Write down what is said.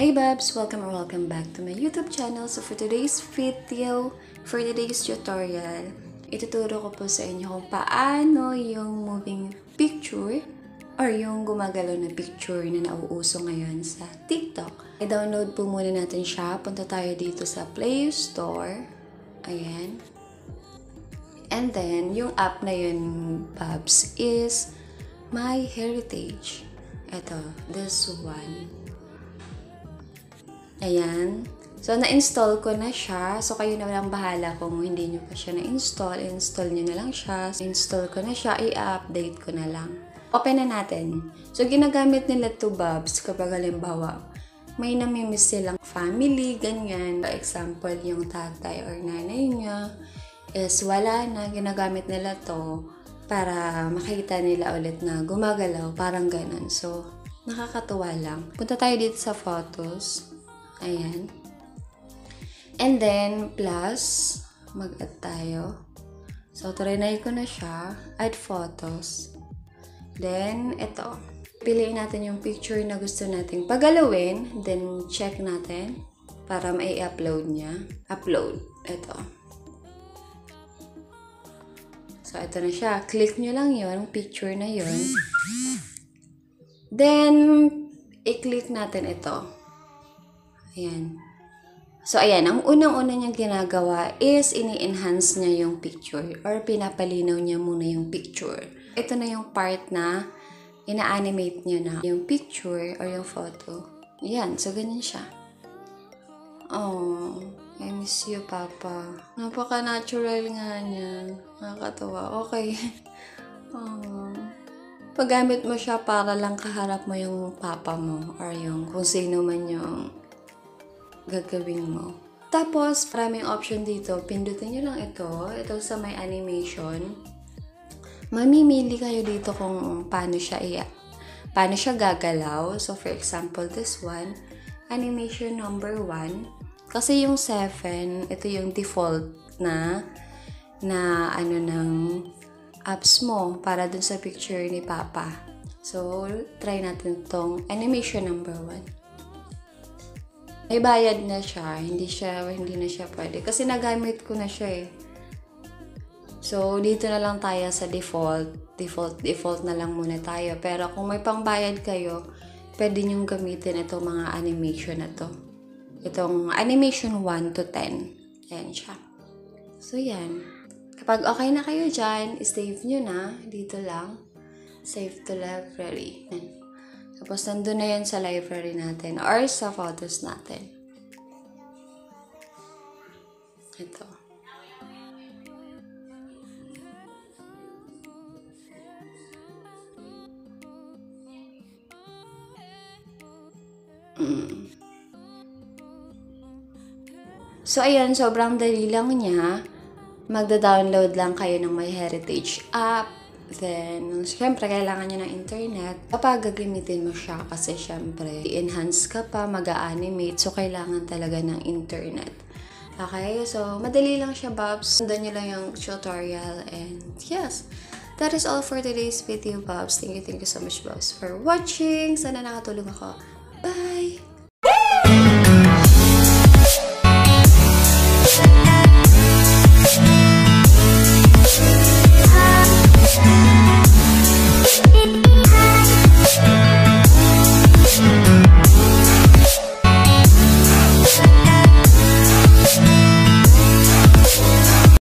Hey Babs! Welcome or welcome back to my YouTube channel. So for today's video, for today's tutorial, ituturo ko po sa inyo kung paano yung moving picture or yung gumagalaw na picture na nauuso ngayon sa TikTok. I-download po muna natin siya. Punta tayo dito sa Play Store. Ayan. And then, yung app na yun, Babs, is MyHeritage. Ito, this one. Ayan. So, na-install ko na siya. So, kayo na lang bahala kung hindi nyo pa siya na-install. Install nyo na lang siya. Install ko na siya. I-update ko na lang. Open na natin. So, ginagamit nila to Babs kapag halimbawa may namimiss silang family, ganyan. For example, yung tatay or nanay niya is wala na. Ginagamit nila to para makita nila ulit na gumagalaw. Parang ganun. So, nakakatuwa lang. Punta tayo dito sa photos. Ayan. And then, plus, mag-add tayo. So, trinay ko na siya. Add photos. Then, ito. Piliin natin yung picture na gusto nating pagalawin. Then, check natin para mai-upload niya. Upload. Ito. So, ito na siya. Click nyo lang yun. Picture na yun. Then, i-click natin ito. Ayan. So, ayan. Ang unang-una niyang ginagawa is ini-enhance niya yung picture or pinapalinaw niya muna yung picture. Ito na yung part na ina-animate niya na yung picture or yung photo. Ayan. So, ganyan siya. Oh, I miss you, Papa. Napaka-natural nga niyan. Nakakatawa. Okay. Oh. Paggamit mo siya para lang kaharap mo yung papa mo or yung kung sino man yung gagawin mo. Tapos, maraming option dito. Pindutin nyo lang ito. Ito sa may animation. Mamimili kayo dito kung paano siya gagalaw. So, for example, this one, animation number 1. Kasi yung 7, ito yung default na ano ng apps mo para dun sa picture ni Papa. So, try natin tong animation number 1. May bayad na siya. Hindi na siya pwede. Kasi nagamit ko na siya eh. So, dito na lang tayo sa default. Default na lang muna tayo. Pero kung may pangbayad kayo, pwede nyong gamitin itong mga animation na to. Itong animation 1 to 10. Ayan siya. So, yan. Kapag okay na kayo dyan, save nyo na. Dito lang. Save to library. Yan. Tapos, nandun na yan sa library natin or sa photos natin. Ito. So, ayan, sobrang dali lang niya. Magda-download lang kayo ng MyHeritage app. Then, syempre, kailangan nyo ng internet. Kapag gagamitin mo siya, kasi syempre, i-enhance ka pa, mag-a-animate. So, kailangan talaga ng internet. Okay? So, madali lang siya, Babs. Sundan nyo lang yung tutorial. And, yes. That is all for today's video, Babs. Thank you so much, Babs, for watching. Sana nakatulong ako.